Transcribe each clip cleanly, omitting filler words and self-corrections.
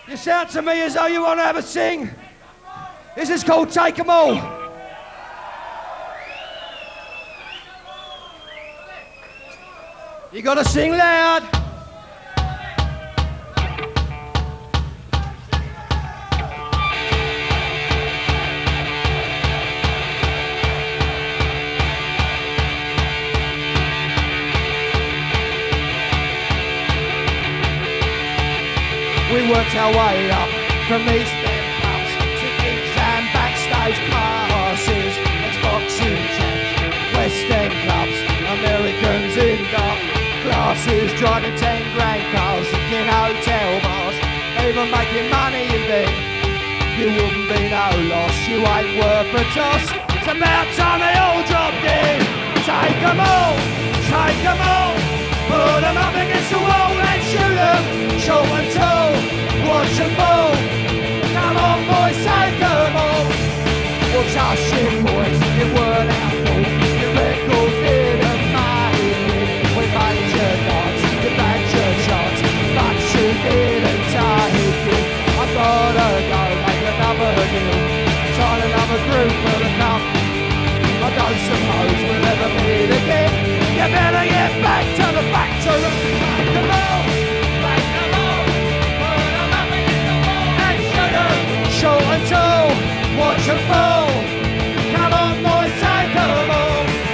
You sound to me as though you want to have a sing. This is called Take 'Em All. You gotta sing loud. We worked our way up from East End pubs to gigs and backstage passes, Xboxing champs, West End clubs, Americans in dark glasses, driving 10 grand cars, in hotel bars, even making money in bed. You wouldn't be no loss, you ain't worth a toss. It's about time they all dropped in. Take 'em all, take 'em all, put 'em up against the wall and shoot 'em, short and tall, watch 'em fall. Come on boys, take 'em all. What's our shit boys, you weren't our fault. Your record didn't make it. We made your nods, you bagged your shots, but you didn't take it. I gotta go, make another deal, sign another group for the cup. I don't suppose we'll ever meet again. You better get back to the factory. Take 'em all, take 'em all, put 'em up against the wall and shoot 'em, short and tall, watch 'em fall. Come on boys, take 'em all.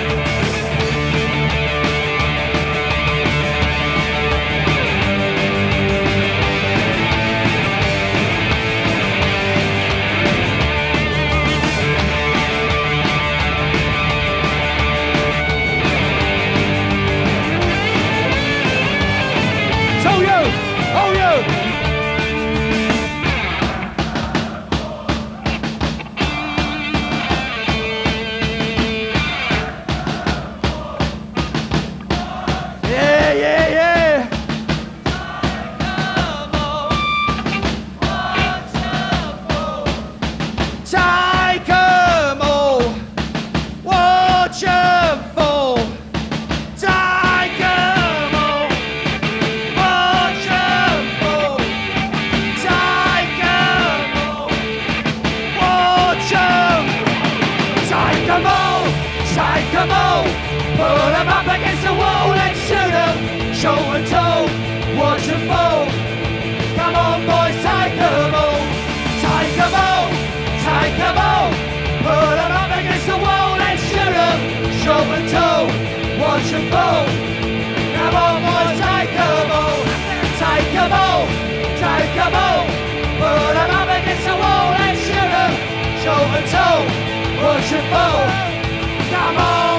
Put 'em up against the wall and shoot 'em, short and tall, watch 'em fall. Come on boys, take 'em all, take 'em all, take 'em all. Put 'em up against the wall and shoot 'em, short and tall, watch 'em fall. Come on boys, take 'em all, take 'em all, take 'em all. Put 'em up against the wall and shoot 'em, short and tall, watch 'em fall. Come on.